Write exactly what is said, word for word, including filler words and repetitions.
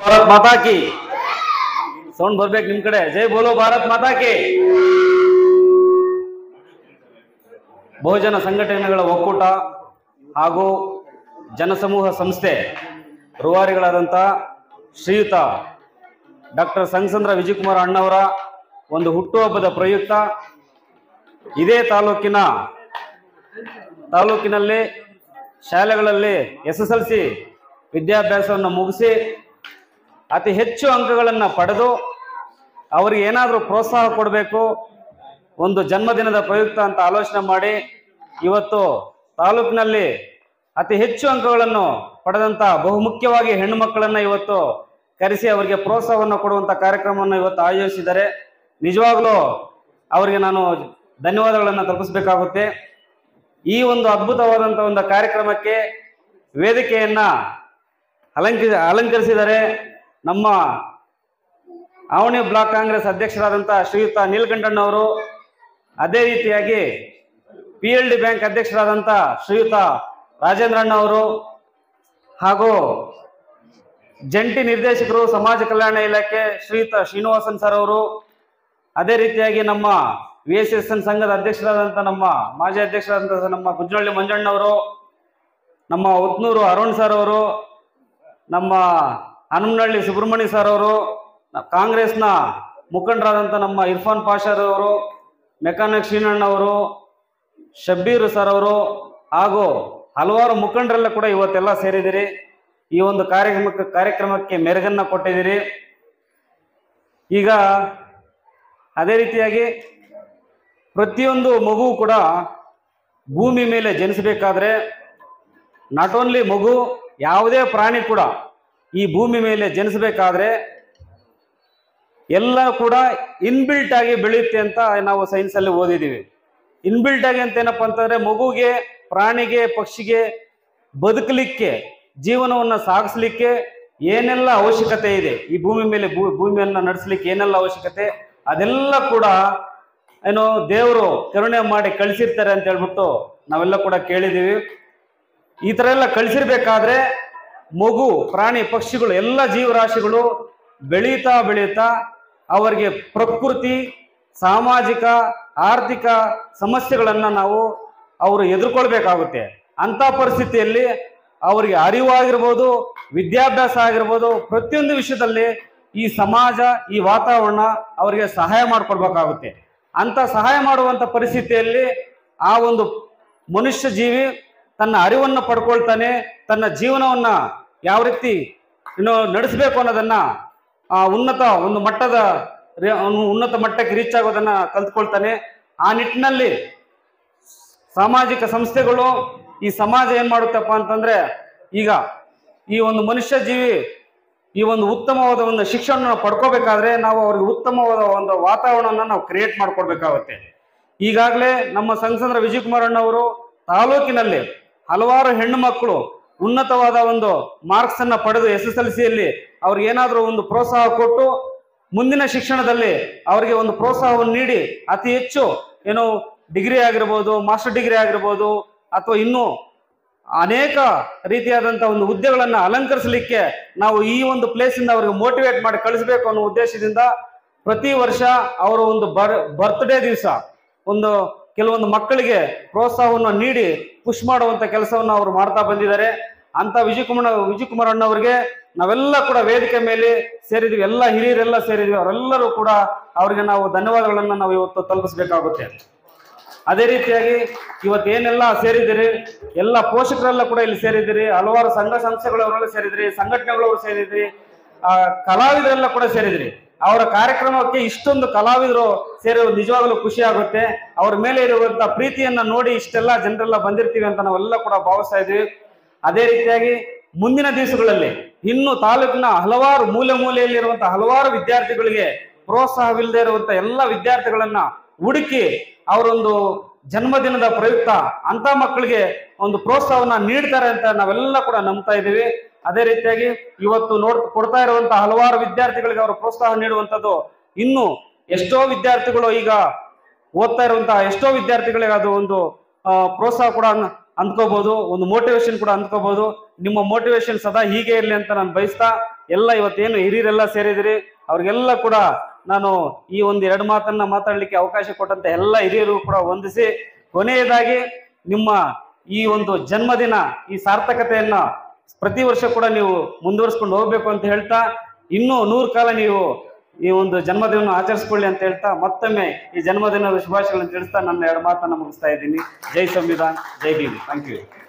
ಭಾರತ್ ಮಾತಾ ಕಿ sound ಬರ್ಬೇಕು ನಿಮ್ ಕಡೆ. ಜೈ ಬೋಲೋ ಭಾರತ್ ಮಾತಾ ಕಿ. ಬಹುಜನ ಸಂಘಟನೆಗಳ ಒಕ್ಕೂಟ ಹಾಗೂ ಜನಸಮೂಹ ಸಂಸ್ಥೆ ರೂವಾರಿಗಳಾದಂಥ ಶ್ರೀಯುತ ಡಾಕ್ಟರ್ ಸಂಗಸಂದ್ರ ವಿಜಯಕುಮಾರ್ ಅಣ್ಣವರ ಒಂದು ಹುಟ್ಟುಹಬ್ಬದ ಪ್ರಯುಕ್ತ ಇದೇ ತಾಲೂಕಿನ ತಾಲೂಕಿನಲ್ಲಿ ಶಾಲೆಗಳಲ್ಲಿ ಎಸ್ ಎಸ್ ಎಲ್ ಸಿ ವಿದ್ಯಾಭ್ಯಾಸವನ್ನು ಮುಗಿಸಿ ಅತಿ ಹೆಚ್ಚು ಅಂಕಗಳನ್ನು ಪಡೆದು ಅವರಿಗೆ ಏನಾದರೂ ಪ್ರೋತ್ಸಾಹ ಕೊಡಬೇಕು, ಒಂದು ಜನ್ಮದಿನದ ಪ್ರಯುಕ್ತ ಅಂತ ಆಲೋಚನೆ ಮಾಡಿ ಇವತ್ತು ತಾಲೂಕಿನಲ್ಲಿ ಅತಿ ಹೆಚ್ಚು ಅಂಕಗಳನ್ನು ಪಡೆದಂಥ ಬಹುಮುಖ್ಯವಾಗಿ ಹೆಣ್ಣು ಮಕ್ಕಳನ್ನು ಇವತ್ತು ಕರೆಸಿ ಅವರಿಗೆ ಪ್ರೋತ್ಸಾಹವನ್ನು ಕೊಡುವಂಥ ಕಾರ್ಯಕ್ರಮವನ್ನು ಇವತ್ತು ಆಯೋಜಿಸಿದ್ದಾರೆ. ನಿಜವಾಗ್ಲೂ ಅವರಿಗೆ ನಾನು ಧನ್ಯವಾದಗಳನ್ನು ತಲುಪಿಸಬೇಕಾಗುತ್ತೆ. ಈ ಒಂದು ಅದ್ಭುತವಾದಂಥ ಒಂದು ಕಾರ್ಯಕ್ರಮಕ್ಕೆ ವೇದಿಕೆಯನ್ನ ಅಲಂಕರಿ ಅಲಂಕರಿಸಿದರೆ ನಮ್ಮ ಆವಣಿ ಬ್ಲಾಕ್ ಕಾಂಗ್ರೆಸ್ ಅಧ್ಯಕ್ಷರಾದಂಥ ಶ್ರೀಯುತ ನೀಲಕಂಠಣ್ಣವರು, ಅದೇ ರೀತಿಯಾಗಿ ಪಿ ಎಲ್ ಡಿ ಬ್ಯಾಂಕ್ ಅಧ್ಯಕ್ಷರಾದಂಥ ಶ್ರೀಯುತ ರಾಜೇಂದ್ರಣ್ಣ ಅವರು ಹಾಗೂ ಜಂಟಿ ನಿರ್ದೇಶಕರು ಸಮಾಜ ಕಲ್ಯಾಣ ಇಲಾಖೆ ಶ್ರೀಯುತ ಶ್ರೀನಿವಾಸನ್ ಸರ್ ಅವರು, ಅದೇ ರೀತಿಯಾಗಿ ನಮ್ಮ ವಿ ಎಸ್ ಎಸ್ ಎನ್ ಸಂಘದ ಅಧ್ಯಕ್ಷರಾದಂಥ ನಮ್ಮ ಮಾಜಿ ಅಧ್ಯಕ್ಷರಾದಂಥ ನಮ್ಮ ಗುಜ್ಜನಹಳ್ಳಿ ಮಂಜಣ್ಣವರು, ನಮ್ಮ ಉತ್ನೂರು ಅರುಣ್ ಸರ್ ಅವರು, ನಮ್ಮ ಹನುಮನಹಳ್ಳಿ ಸುಬ್ರಹ್ಮಣ್ಯ ಸರ್ ಅವರು, ಕಾಂಗ್ರೆಸ್ನ ಮುಖಂಡರಾದಂಥ ನಮ್ಮ ಇರ್ಫಾನ್ ಪಾಷರ್ ಅವರು, ಮೆಕ್ಯಾನಿಕ್ ಶ್ರೀನಣ್ಣವರು, ಶಬ್ಬೀರ್ ಸರ್ ಅವರು ಹಾಗೂ ಹಲವಾರು ಮುಖಂಡರೆಲ್ಲ ಕೂಡ ಇವತ್ತೆಲ್ಲ ಸೇರಿದಿರಿ. ಈ ಒಂದು ಕಾರ್ಯಕ್ರಮಕ್ಕೆ ಕಾರ್ಯಕ್ರಮಕ್ಕೆ ಮೆರುಗನ್ನ ಕೊಟ್ಟಿದ್ದೀರಿ. ಈಗ ಅದೇ ರೀತಿಯಾಗಿ ಪ್ರತಿಯೊಂದು ಮಗು ಕೂಡ ಭೂಮಿ ಮೇಲೆ ಜನಿಸಬೇಕಾದ್ರೆ ನಾಟ್ ಓನ್ಲಿ ಮಗು, ಯಾವುದೇ ಪ್ರಾಣಿ ಕೂಡ ಈ ಭೂಮಿ ಮೇಲೆ ಜನಿಸಬೇಕಾದ್ರೆ ಎಲ್ಲ ಕೂಡ ಇನ್ಬಿಲ್ಟ್ ಆಗಿ ಬೆಳೆಯುತ್ತೆ ಅಂತ ನಾವು ಸೈನ್ಸಲ್ಲಿ ಓದಿದ್ದೀವಿ. ಇನ್ಬಿಲ್ಟ್ ಆಗಿ ಅಂತ ಏನಪ್ಪ ಅಂತಂದ್ರೆ ಮಗುಗೆ, ಪ್ರಾಣಿಗೆ, ಪಕ್ಷಿಗೆ ಬದುಕಲಿಕ್ಕೆ, ಜೀವನವನ್ನು ಸಾಗಿಸ್ಲಿಕ್ಕೆ ಏನೆಲ್ಲ ಅವಶ್ಯಕತೆ ಇದೆ, ಈ ಭೂಮಿ ಮೇಲೆ ಭೂ ಭೂಮಿಯನ್ನು ನಡೆಸಲಿಕ್ಕೆ ಏನೆಲ್ಲ ಅವಶ್ಯಕತೆ, ಅದೆಲ್ಲ ಕೂಡ ಏನು ದೇವರು ಕರುಣೆ ಮಾಡಿ ಕಳಿಸಿರ್ತಾರೆ ಅಂತ ಹೇಳ್ಬಿಟ್ಟು ನಾವೆಲ್ಲ ಕೂಡ ಕೇಳಿದ್ದೀವಿ. ಈ ಥರ ಎಲ್ಲ ಕಳಿಸಿರ್ಬೇಕಾದ್ರೆ ಮಗು, ಪ್ರಾಣಿ, ಪಕ್ಷಿಗಳು ಎಲ್ಲ ಜೀವರಾಶಿಗಳು ಬೆಳೀತಾ ಬೆಳೀತಾ ಅವರಿಗೆ ಪ್ರಕೃತಿ, ಸಾಮಾಜಿಕ, ಆರ್ಥಿಕ ಸಮಸ್ಯೆಗಳನ್ನು ನಾವು ಅವರು ಎದುರ್ಕೊಳ್ಬೇಕಾಗುತ್ತೆ. ಅಂಥ ಪರಿಸ್ಥಿತಿಯಲ್ಲಿ ಅವರಿಗೆ ಅರಿವಾಗಿರ್ಬೋದು, ವಿದ್ಯಾಭ್ಯಾಸ ಆಗಿರ್ಬೋದು, ಪ್ರತಿಯೊಂದು ವಿಷಯದಲ್ಲಿ ಈ ಸಮಾಜ, ಈ ವಾತಾವರಣ ಅವರಿಗೆ ಸಹಾಯ ಮಾಡಿಕೊಡ್ಬೇಕಾಗುತ್ತೆ. ಅಂತ ಸಹಾಯ ಮಾಡುವಂಥ ಪರಿಸ್ಥಿತಿಯಲ್ಲಿ ಆ ಒಂದು ಮನುಷ್ಯ ಜೀವಿ ತನ್ನ ಅರಿವನ್ನು ಪಡ್ಕೊಳ್ತಾನೆ, ತನ್ನ ಜೀವನವನ್ನ ಯಾವ ರೀತಿ ಇನ್ನು ನಡೆಸಬೇಕು ಅನ್ನೋದನ್ನ ಆ ಉನ್ನತ ಒಂದು ಮಟ್ಟದ ಉನ್ನತ ಮಟ್ಟಕ್ಕೆ ರೀಚ್ ಆಗೋದನ್ನ ಕಲ್ತ್ಕೊಳ್ತಾನೆ. ಆ ನಿಟ್ಟಿನಲ್ಲಿ ಸಾಮಾಜಿಕ ಸಂಸ್ಥೆಗಳು, ಈ ಸಮಾಜ ಏನ್ ಮಾಡುತ್ತಪ್ಪ ಅಂತಂದ್ರೆ, ಈಗ ಈ ಒಂದು ಮನುಷ್ಯ ಜೀವಿ ಈ ಒಂದು ಉತ್ತಮವಾದ ಒಂದು ಶಿಕ್ಷಣವನ್ನು ಪಡ್ಕೋಬೇಕಾದ್ರೆ ನಾವು ಅವ್ರಿಗೆ ಉತ್ತಮವಾದ ಒಂದು ವಾತಾವರಣವನ್ನು ನಾವು ಕ್ರಿಯೇಟ್ ಮಾಡ್ಕೊಡ್ಬೇಕಾಗುತ್ತೆ. ಈಗಾಗಲೇ ನಮ್ಮ ಸಂಗಸಂದ್ರ ವಿಜಯಕುಮಾರ್ ಅಣ್ಣವರು ತಾಲೂಕಿನಲ್ಲಿ ಹಲವಾರು ಹೆಣ್ಣು ಮಕ್ಕಳು ಉನ್ನತವಾದ ಒಂದು ಮಾರ್ಕ್ಸ್ ಅನ್ನ ಪಡೆದು ಎಸ್ ಎಸ್ ಎಲ್ ಸಿಯಲ್ಲಿ ಅವ್ರಿಗೆ ಏನಾದರೂ ಒಂದು ಪ್ರೋತ್ಸಾಹ ಕೊಟ್ಟು ಮುಂದಿನ ಶಿಕ್ಷಣದಲ್ಲಿ ಅವರಿಗೆ ಒಂದು ಪ್ರೋತ್ಸಾಹವನ್ನು ನೀಡಿ ಅತಿ ಹೆಚ್ಚು ಏನು ಡಿಗ್ರಿ ಆಗಿರ್ಬೋದು, ಮಾಸ್ಟರ್ ಡಿಗ್ರಿ ಆಗಿರ್ಬೋದು, ಅಥವಾ ಇನ್ನೂ ಅನೇಕ ರೀತಿಯಾದಂಥ ಒಂದು ಹುದ್ದೆಗಳನ್ನು ಅಲಂಕರಿಸಲಿಕ್ಕೆ ನಾವು ಈ ಒಂದು ಪ್ಲೇಸಿಂದ ಅವ್ರಿಗೆ ಮೋಟಿವೇಟ್ ಮಾಡಿ ಕಳಿಸ್ಬೇಕು ಅನ್ನೋ ಉದ್ದೇಶದಿಂದ ಪ್ರತಿ ವರ್ಷ ಅವರ ಒಂದು ಬರ್ ಬರ್ತ್ಡೇ ದಿವಸ ಒಂದು ಕೆಲವೊಂದು ಮಕ್ಕಳಿಗೆ ಪ್ರೋತ್ಸಾಹವನ್ನು ನೀಡಿ ಪುಷ್ ಮಾಡುವಂಥ ಕೆಲಸವನ್ನು ಅವರು ಮಾಡ್ತಾ ಬಂದಿದ್ದಾರೆ. ಅಂತ ವಿಜಯಕುಮಾರ್ ವಿಜಯಕುಮಾರ್ ಅಣ್ಣವರಿಗೆ ನಾವೆಲ್ಲ ಕೂಡ ವೇದಿಕೆ ಮೇಲೆ ಸೇರಿದ್ವಿ, ಎಲ್ಲ ಹಿರಿಯರೆಲ್ಲ ಸೇರಿದ್ವಿ, ಅವರೆಲ್ಲರೂ ಕೂಡ ಅವರಿಗೆ ನಾವು ಧನ್ಯವಾದಗಳನ್ನು ನಾವು ಇವತ್ತು ತಲುಪಿಸಬೇಕಾಗುತ್ತೆ. ಅದೇ ರೀತಿಯಾಗಿ ಇವತ್ತು ಏನೆಲ್ಲ ಸೇರಿದಿರಿ, ಎಲ್ಲ ಪೋಷಕರೆಲ್ಲ ಕೂಡ ಇಲ್ಲಿ ಸೇರಿದಿರಿ, ಹಲವಾರು ಸಂಘ ಸಂಸ್ಥೆಗಳವರೆಲ್ಲ ಸೇರಿದ್ರಿ, ಸಂಘಟನೆಗಳವರು ಸೇರಿದ್ರಿ, ಆ ಕಲಾವಿದರೆಲ್ಲ ಕೂಡ ಸೇರಿದ್ರಿ. ಅವರ ಕಾರ್ಯಕ್ರಮಕ್ಕೆ ಇಷ್ಟೊಂದು ಕಲಾವಿದರು ಸೇರೋದು ನಿಜವಾಗಲೂ ಖುಷಿ ಆಗುತ್ತೆ. ಅವ್ರ ಮೇಲೆ ಇರುವಂತ ಪ್ರೀತಿಯನ್ನ ನೋಡಿ ಇಷ್ಟೆಲ್ಲ ಜನರೆಲ್ಲ ಬಂದಿರ್ತೀವಿ ಅಂತ ನಾವೆಲ್ಲ ಕೂಡ ಭಾವಿಸ್ತಾ ಇದ್ವಿ. ಅದೇ ರೀತಿಯಾಗಿ ಮುಂದಿನ ದಿವಸಗಳಲ್ಲಿ ಇನ್ನು ತಾಲೂಕಿನ ಹಲವಾರು ಮೂಲೆ ಮೂಲೆಯಲ್ಲಿರುವಂತಹ ಹಲವಾರು ವಿದ್ಯಾರ್ಥಿಗಳಿಗೆ ಪ್ರೋತ್ಸಾಹವಿಲ್ಲದೆ ಇರುವಂತ ಎಲ್ಲ ವಿದ್ಯಾರ್ಥಿಗಳನ್ನ ಹುಡುಕಿ ಅವರೊಂದು ಜನ್ಮದಿನದ ಪ್ರಯುಕ್ತ ಅಂತ ಮಕ್ಕಳಿಗೆ ಒಂದು ಪ್ರೋತ್ಸಾಹವನ್ನ ನೀಡ್ತಾರೆ ಅಂತ ನಾವೆಲ್ಲ ಕೂಡ ನಂಬ್ತಾ ಇದ್ದೀವಿ. ಅದೇ ರೀತಿಯಾಗಿ ಇವತ್ತು ನೋಡ್ ಕೊಡ್ತಾ ಇರುವಂತಹ ಹಲವಾರು ವಿದ್ಯಾರ್ಥಿಗಳಿಗೆ ಅವರು ಪ್ರೋತ್ಸಾಹ ನೀಡುವಂಥದ್ದು ಇನ್ನು ಎಷ್ಟೋ ವಿದ್ಯಾರ್ಥಿಗಳು ಈಗ ಓದ್ತಾ ಇರುವಂತಹ ಎಷ್ಟೋ ವಿದ್ಯಾರ್ಥಿಗಳಿಗೆ ಅದು ಒಂದು ಪ್ರೋತ್ಸಾಹ ಕೂಡ ಅಂದ್ಕೋಬಹುದು, ಒಂದು ಮೋಟಿವೇಶನ್ ಕೂಡ ಅಂದ್ಕೋಬಹುದು. ನಿಮ್ಮ ಮೋಟಿವೇಶನ್ ಸದಾ ಹೀಗೆ ಇರಲಿ ಅಂತ ನಾನು ಬಯಸ್ತಾ ಎಲ್ಲ ಇವತ್ತೇನು ಹಿರಿಯರೆಲ್ಲ ಸೇರಿದಿರಿ ಅವ್ರಿಗೆಲ್ಲ ಕೂಡ ನಾನು ಈ ಒಂದು ಎರಡು ಮಾತನ್ನ ಮಾತಾಡಲಿಕ್ಕೆ ಅವಕಾಶ ಕೊಟ್ಟಂತ ಎಲ್ಲ ಹಿರಿಯರು ಕೂಡ ವಂದಿಸಿ, ಕೊನೆಯದಾಗಿ ನಿಮ್ಮ ಈ ಒಂದು ಜನ್ಮದಿನ ಈ ಸಾರ್ಥಕತೆಯನ್ನ ಪ್ರತಿ ವರ್ಷ ಕೂಡ ನೀವು ಮುಂದುವರಿಸ್ಕೊಂಡು ಹೋಗ್ಬೇಕು ಅಂತ ಹೇಳ್ತಾ, ಇನ್ನೂ ನೂರು ಕಾಲ ನೀವು ಈ ಒಂದು ಜನ್ಮದಿನ ಆಚರಿಸ್ಕೊಳ್ಳಿ ಅಂತ ಹೇಳ್ತಾ ಮತ್ತೊಮ್ಮೆ ಈ ಜನ್ಮದಿನದ ಶುಭಾಶಯಗಳನ್ನು ತಿಳಿಸ್ತಾ ನನ್ನ ಎರಡು ಮಾತನ್ನ ಮುಗಿಸ್ತಾ ಇದ್ದೀನಿ. ಜೈ ಸಂವಿಧಾನ್, ಜೈ ಭೀಮ್. Thank you.